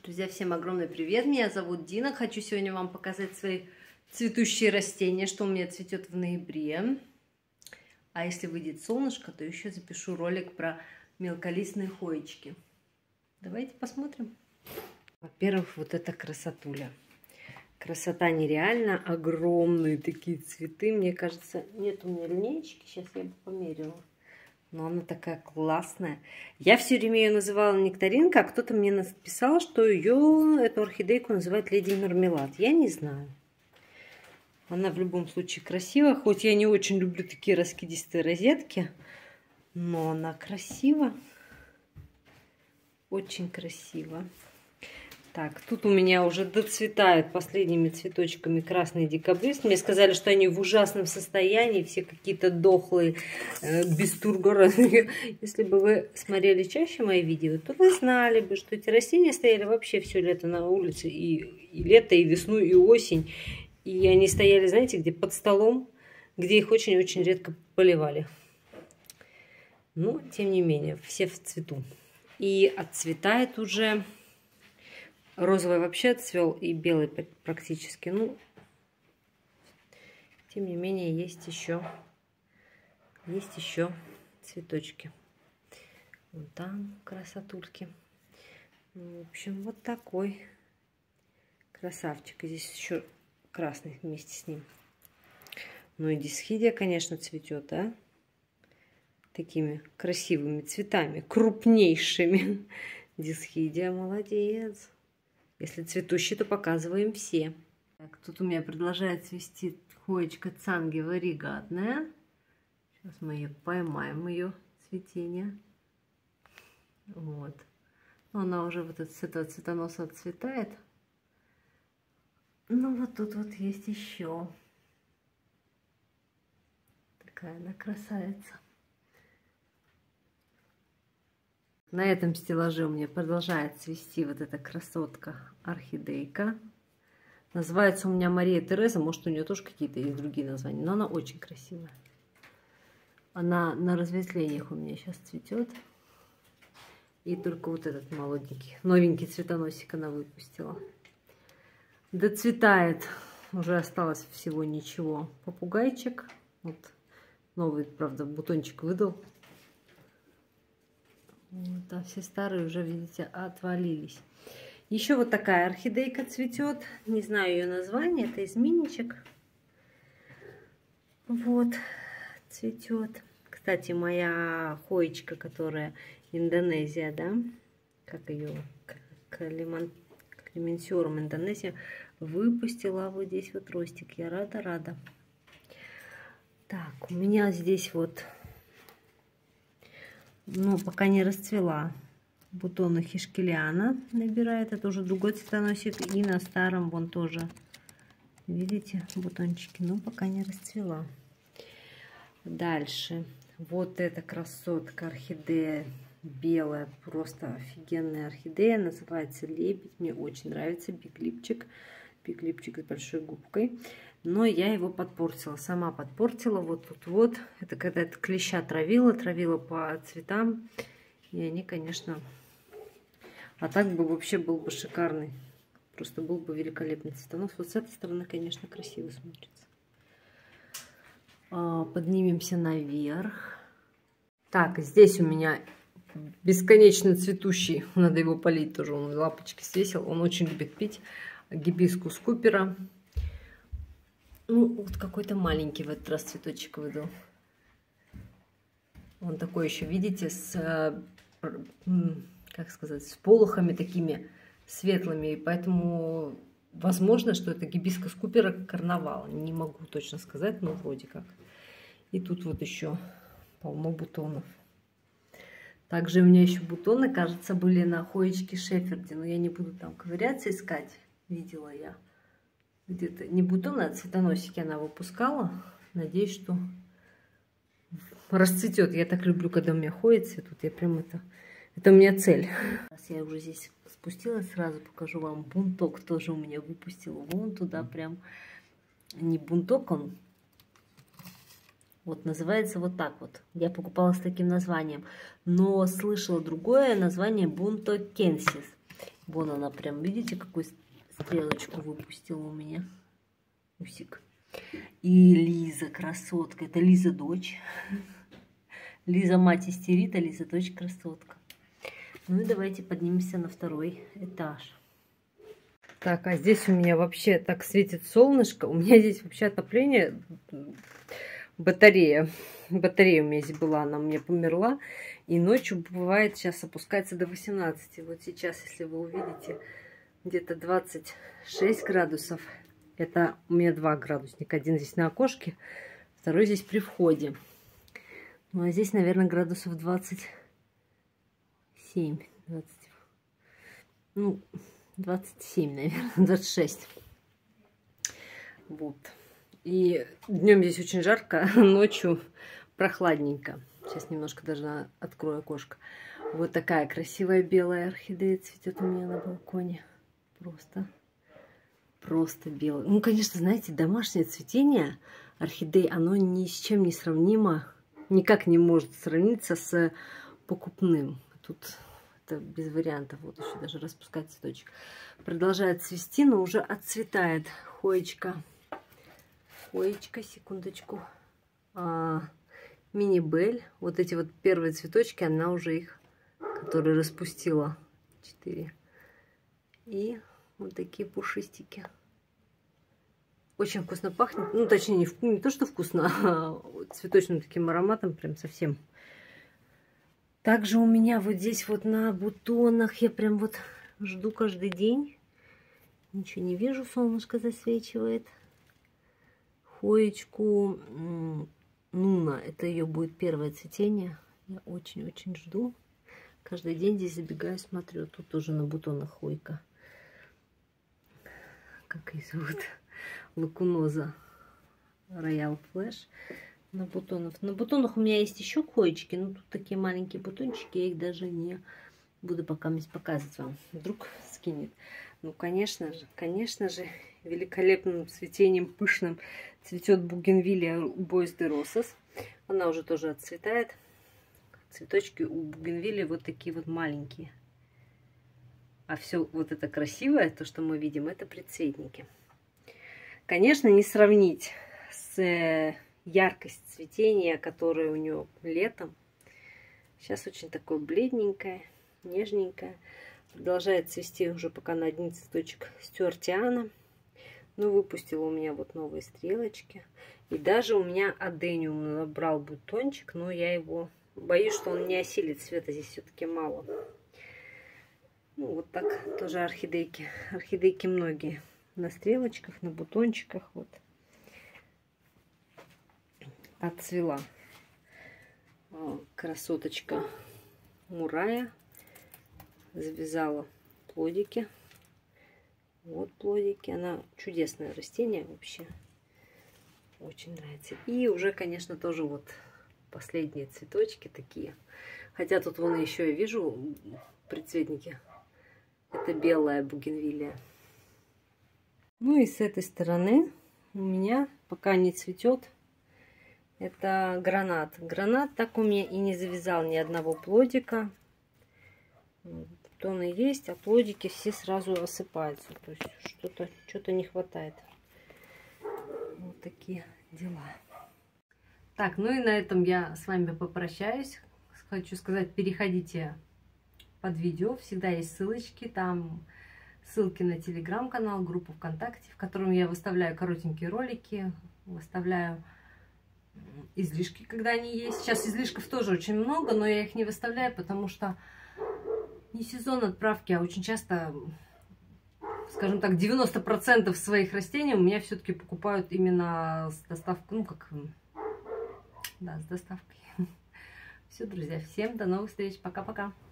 Друзья, всем огромный привет! Меня зовут Дина. Хочу сегодня вам показать свои цветущие растения, что у меня цветет в ноябре. А если выйдет солнышко, то еще запишу ролик про мелколистные хоечки. Давайте посмотрим. Во-первых, вот эта красотуля. Красота нереально. Огромные такие цветы. Мне кажется, нет у меня линеечки. Сейчас я бы померила. Но она такая классная. Я все время ее называла нектаринка, а кто-то мне написал, что эту орхидейку называют леди мармелад. Я не знаю. Она в любом случае красивая. Хоть я не очень люблю такие раскидистые розетки, но она красива. Очень красиво. Так, тут у меня уже доцветают последними цветочками красный декабрист. Мне сказали, что они в ужасном состоянии, все какие-то дохлые, без тургора. Если бы вы смотрели чаще мои видео, то вы знали бы, что эти растения стояли вообще все лето на улице. И лето, и весну, и осень. И они стояли, знаете, где? Под столом, где их очень-очень редко поливали. Но, тем не менее, все в цвету. И отцветает уже... Розовый вообще отцвел, и белый практически. Ну, тем не менее, есть еще цветочки. Вон там красотульки. В общем, вот такой красавчик. И здесь еще красный вместе с ним. Ну и дисхидия, конечно, цветет, а? Такими красивыми цветами, крупнейшими. Дисхидия молодец. Если цветущий, то показываем все. Так, тут у меня продолжает цвести хоечка цанги варигатная. Сейчас мы ее поймаем, ее цветение. Вот. Она уже вот с этого цветоноса отцветает. Ну вот тут вот есть еще. Такая она красавица. На этом стеллаже у меня продолжает цвести вот эта красотка орхидейка. Называется у меня Мария Тереза. Может, у нее тоже какие-то есть другие названия. Но она очень красивая. Она на разветвлениях у меня сейчас цветет. И только вот этот молоденький, новенький цветоносик она выпустила. Доцветает. Уже осталось всего ничего. Попугайчик. Вот новый, правда, бутончик выдал. Вот, а все старые уже, видите, отвалились. Еще вот такая орхидейка цветет. Не знаю ее название. Это изменничек. Вот, цветет. Кстати, моя хоечка, которая Индонезия, да? Как ее? Клементиорум Индонезия. Выпустила вот здесь вот ростик. Я рада. Так, у меня здесь вот... Но пока не расцвела. Бутоны хишкелиана набирает. Это уже другой цветоносик. И на старом вон тоже. Видите, бутончики. Но пока не расцвела. Дальше. Вот эта красотка орхидея. Белая. Просто офигенная орхидея. Называется лебедь. Мне очень нравится. Биглипчик. Биглипчик с большой губкой. Но я его подпортила. Сама подпортила. Вот тут вот. Это когда это клеща травила по цветам. И они, конечно... А так бы вообще был бы шикарный. Просто был бы великолепный цветонос. Вот с этой стороны, конечно, красиво смотрится. Поднимемся наверх. Так, здесь у меня бесконечно цветущий. Надо его полить тоже. Он лапочки свесил. Он очень любит пить. Гибискус Купера. Ну, вот какой-то маленький в этот раз цветочек выдал. Он такой еще, видите, как сказать, с полохами такими светлыми. И поэтому возможно, что это гибискус Купера карнавал. Не могу точно сказать, но вроде как. И тут вот еще полно бутонов. Также у меня еще бутоны, кажется, были на хоечке Шеферди. Но я не буду там ковыряться, искать. Видела я. Где-то не бутоны, а цветоносики она выпускала. Надеюсь, что расцветет. Я так люблю, когда у меня ходит цветут. Я прям это у меня цель. Сейчас я уже здесь спустилась, сразу покажу вам. Бунток тоже у меня выпустила. Вон туда прям. Не бунток, он вот называется вот так вот. Я покупала с таким названием. Но слышала другое название бунтокенсис. Вон она прям, видите, какую стрелочку выпустила у меня. Усик. И Лиза, красотка. Это Лиза дочь. Лиза мать истерит, а Лиза дочь красотка. Ну и давайте поднимемся на второй этаж. Так, а здесь у меня вообще так светит солнышко. У меня здесь вообще отопление, батарея. Батарея у меня здесь была, она у меня померла. И ночью бывает, сейчас опускается до 18. Вот сейчас, если вы увидите, где-то 26 градусов. Это у меня 2 градусника. Один здесь на окошке, второй здесь при входе. Ну, а здесь, наверное, градусов 27. 20, ну, 27, наверное, 26. Вот. И днем здесь очень жарко, ночью прохладненько. Сейчас немножко даже открою окошко. Вот такая красивая белая орхидея цветет у меня на балконе. Просто белая. Ну, конечно, знаете, домашнее цветение орхидей, оно ни с чем не сравнимо, никак не может сравниться с покупным. Тут это без вариантов. Вот еще даже распускать цветочек. Продолжает цвести, но уже отцветает хоечка. Хоечка, секундочку. Мини-бель. Вот эти вот первые цветочки, она уже их, которые распустила. 4. И вот такие пушистики. Очень вкусно пахнет. Ну, точнее, не то, что вкусно, а цветочным таким ароматом прям совсем. Также у меня вот здесь вот на бутонах я прям вот жду каждый день. Ничего не вижу, солнышко засвечивает. Хоечку Нуна. Это ее будет первое цветение. Я очень-очень жду. Каждый день здесь забегаю, смотрю. Тут тоже на бутонах хойка. Как ее зовут? Лакуноза Роял Флэш. На бутонах. На бутонах у меня есть еще хоечки. Но тут такие маленькие бутончики. Я их даже не буду пока показывать вам. Вдруг скинет. Ну, конечно же, великолепным цветением, пышным цветет бугенвилия Bois de Rosas. Она уже тоже отцветает. Цветочки у бугенвилии вот такие вот маленькие. А все вот это красивое, то, что мы видим, это предцветники. Конечно, не сравнить с яркостью цветения, которое у нее летом. Сейчас очень такое бледненькое, нежненькое. Продолжает цвести уже пока на один цветочек стюартиана. Ну, выпустила у меня вот новые стрелочки. И даже у меня адениум набрал бутончик, но я его боюсь, что он не осилит. Света здесь все-таки мало. Ну, вот так тоже орхидейки. Орхидейки многие. На стрелочках, на бутончиках. Вот. Отцвела красоточка Мурая. Завязала плодики. Вот плодики. Она чудесное растение вообще. Очень нравится. И уже, конечно, тоже вот последние цветочки такие. Хотя тут вон еще я вижу предцветники. Это белая бугенвилия. Ну и с этой стороны у меня пока не цветет. Это гранат. Гранат так у меня и не завязал ни одного плодика. Бутоны есть, а плодики все сразу осыпаются. То есть что-то не хватает. Вот такие дела. Так, ну и на этом я с вами попрощаюсь. Хочу сказать, переходите под видео. Всегда есть ссылочки. Там ссылки на телеграм-канал, группу ВКонтакте, в котором я выставляю коротенькие ролики. Выставляю излишки, когда они есть. Сейчас излишков тоже очень много, но я их не выставляю, потому что не сезон отправки, а очень часто, скажем так, 90% своих растений у меня все-таки покупают именно с доставкой, ну как, да, с доставкой. Все, друзья, всем до новых встреч, пока-пока.